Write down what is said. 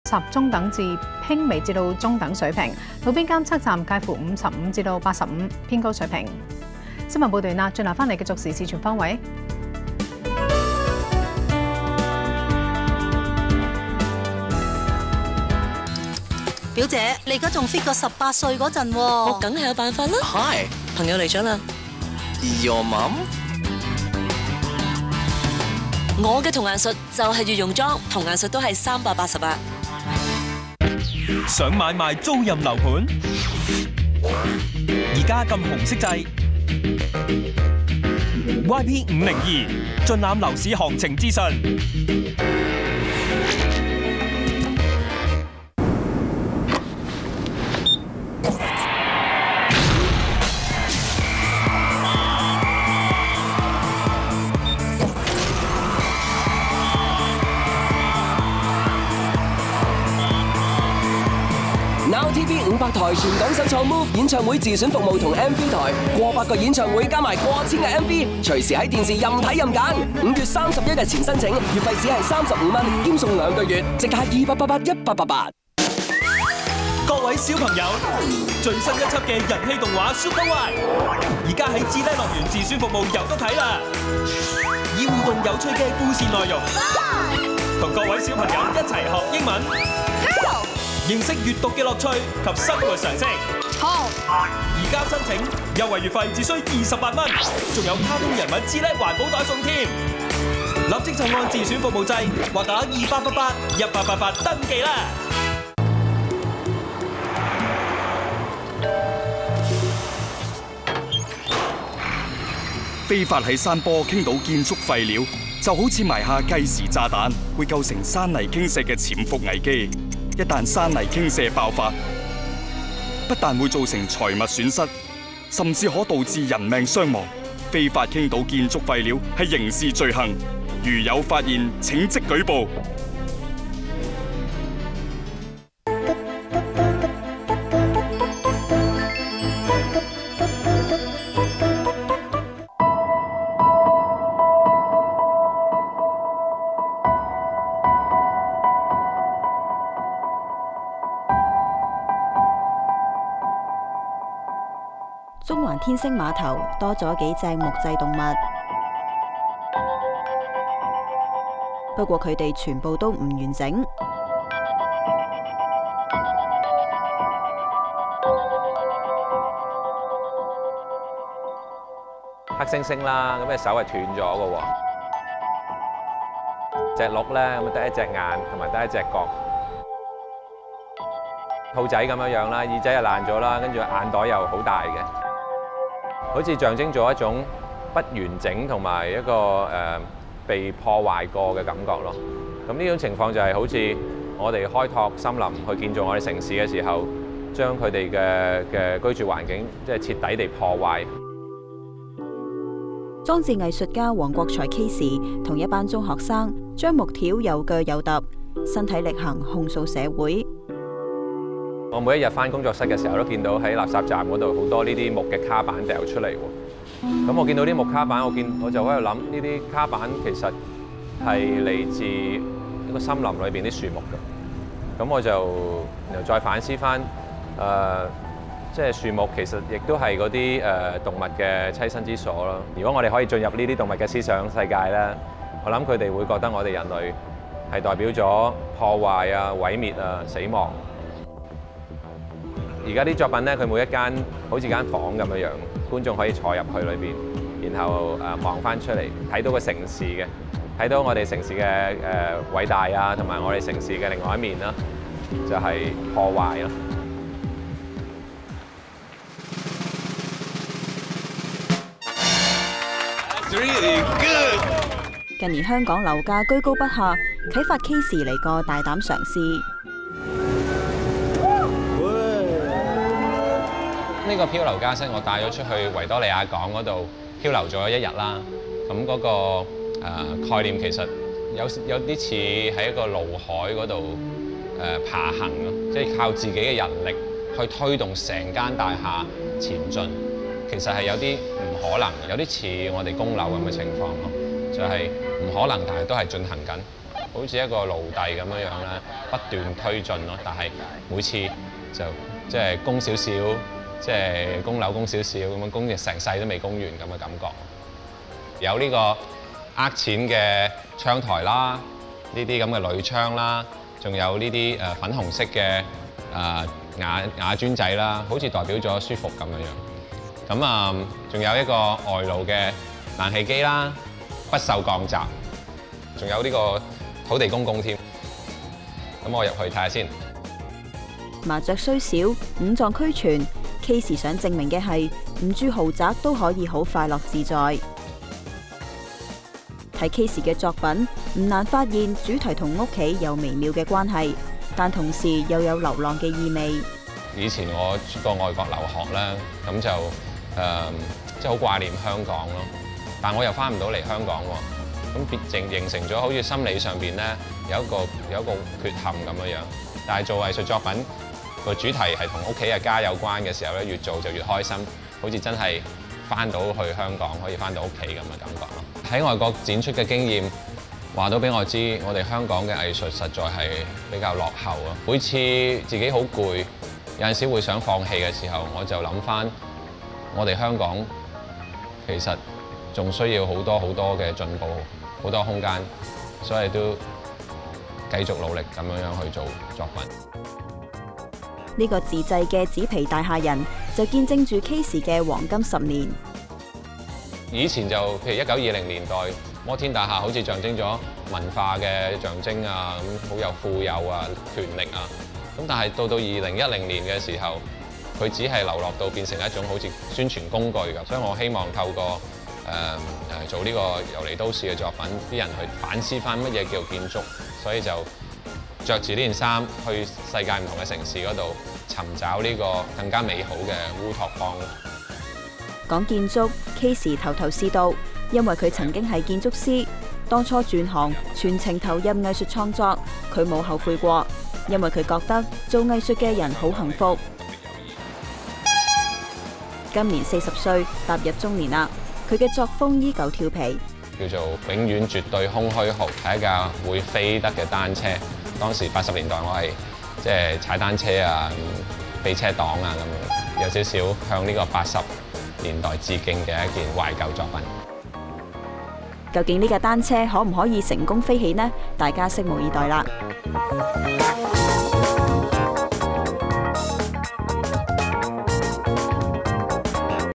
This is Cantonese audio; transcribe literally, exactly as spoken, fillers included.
十中等至輕微至到中等水平，路邊監測站介乎五十五至到八十五，偏高水平。新聞報道啦，轉頭翻嚟繼續時事全方位。 表姐，你而家仲 fit 過十八歲嗰陣喎？ 我梗係有辦法啦。 Hi， 朋友嚟咗啦。 Your mom？ 我嘅童顏術就係越洋裝，童顏術都係三百八十八。 想買賣租賃樓盤，而家撳紅色掣 Y P 五零二，盡覽樓市行情資訊。 Now T V 五百台全港首創 Move 演唱會自選服務同 M V 台，過百個演唱會加埋過千嘅 M V， 隨時喺電視任睇任揀。五月三十一日前申請，月費只係三十五蚊，兼送兩個月，即刻二八八八一八八八。 各位小朋友，最新一輯嘅人氣動畫 Super Y， 而家喺智叻樂園自選服務有得睇啦！以互動有趣嘅故事內容，同各位小朋友一齊學英文。認識閱讀嘅樂趣及生活常識。 好， 而家申請優惠月費只需二十八蚊，仲有卡通人物智叻環保袋送添。立即就按自選服務掣或打二八八八一八八八登記啦。 非法喺山坡傾倒建築廢料，就好似埋下計時炸彈，會構成山泥傾瀉嘅潛伏危機。一旦山泥傾瀉爆發，不但會造成財物損失，甚至可導致人命傷亡。非法傾倒建築廢料係刑事罪行，如有發現，請即舉報。 中環天星碼頭多咗幾隻木製動物，不過佢哋全部都唔完整。 黑猩猩啦，咁嘅手係斷咗嘅喎。隻鹿咧，咁得一隻眼同埋得一隻角。兔仔咁樣樣啦，耳仔又爛咗啦，跟住眼袋又好大嘅。好似象徵咗一種不完整同埋一個誒、呃、被破壞過嘅感覺咯。咁呢種情況就係好似我哋開拓森林去建造我哋城市嘅時候，將佢哋嘅嘅居住環境即係徹底地破壞。 裝置藝術家黃國才 Kacey 同一班中學生將木條有鋸有揼，身體力行控訴社會。 我每一日返工作室嘅時候，都見到喺垃圾站嗰度好多呢啲木嘅卡板掉出嚟喎。咁我見到啲木卡板，我見我就喺度諗，呢啲卡板其實係嚟自一個森林裏邊啲樹木嘅。咁我就然後再反思返，誒、呃，即係樹木其實亦都係嗰啲誒動物嘅棲身之所咯。如果我哋可以進入呢啲動物嘅思想世界咧，我諗佢哋會覺得我哋人類係代表咗破壞啊、毀滅啊、死亡。而家啲作品咧，佢每一間好似間房咁樣樣，觀眾可以坐入去裏邊，然後誒望翻出嚟，睇到個城市嘅，睇到我哋城市嘅誒偉大啊，同埋我哋城市嘅另外一面啦，就係破壞咯。 Really good. 近年香港樓價居高不下，啟發 Kacey 嚟個大膽嘗試。 呢個漂流家室我帶咗出去維多利亞港嗰度漂流咗一日啦。咁嗰個誒概念其實有有啲似喺一個陸海嗰度誒爬行咯，即係靠自己嘅人力去推動成間大廈前進。其實係有啲唔可能，有啲似我哋供樓咁嘅情況咯，就係唔可能，但係都係進行緊。 好似一個奴隸咁樣樣咧，不斷推進咯。但係每次就即係供少少，即係供樓供少少咁樣，供成世都未供完咁嘅感覺。有呢個呃錢嘅窗台啦，呢啲咁嘅鋁窗啦，仲有呢啲誒粉紅色嘅誒瓦瓦磚仔啦，好似代表咗舒服咁樣樣。咁啊，仲有一個外露嘅冷氣機啦，不鏽鋼閘，仲有呢個土地公公添。咁我入去睇下先。 麻雀雖小，五臟俱全。Kacey 想證明嘅係，唔住豪宅都可以好快樂自在。睇 Kacey 嘅作品，唔難發現主題同屋企有微妙嘅關係，但同時又有流浪嘅意味。 以前我出過外國留學啦，咁就誒、呃、即係好掛念香港咯。但我又翻唔到嚟香港喎，咁變形形成咗好似心理上邊咧有一個有一個缺陷咁樣樣。但係做藝術作品個主題係同屋企嘅家有關嘅時候咧，越做就越開心，好似真係翻到去香港，可以翻到屋企咁嘅感覺咯。喺外國展出嘅經驗話到俾我知，我哋香港嘅藝術實在係比較落後啊！每次自己好攰，有陣時會想放棄嘅時候，我就諗翻我哋香港其實仲需要好多好多嘅進步，好多空間，所以都繼續努力咁樣樣去做作品。 呢個自製嘅紙皮大廈人就見證住 Kacey 嘅黃金十年。 以前就譬如一九二零年代，摩天大廈好似象徵咗文化嘅象徵啊，咁好有富有啊、權力啊。咁但係到到二零一零年嘅時候，佢只係流落到變成一種好似宣傳工具咁。所以我希望透過誒誒、呃、做呢個遊離都市嘅作品，啲人去反思翻乜嘢叫建築，所以就着住呢件衫去世界唔同嘅城市嗰度尋找呢個更加美好嘅烏托邦。 講建築 ，Kacey 頭頭是道，因為佢曾經係建築師，當初轉行全程投入藝術創作，佢冇後悔過，因為佢覺得做藝術嘅人好幸福。今年四十歲，踏入中年啦，佢嘅作風依舊調皮， 叫做永遠絕對空虛號，係一架會飛得嘅單車。當時八十年代我係即係踩單車啊、飛車黨啊咁，有少少向呢個八十年代致敬嘅一件懷舊作品。 究竟呢架單車可唔可以成功飛起呢？大家拭目以待啦！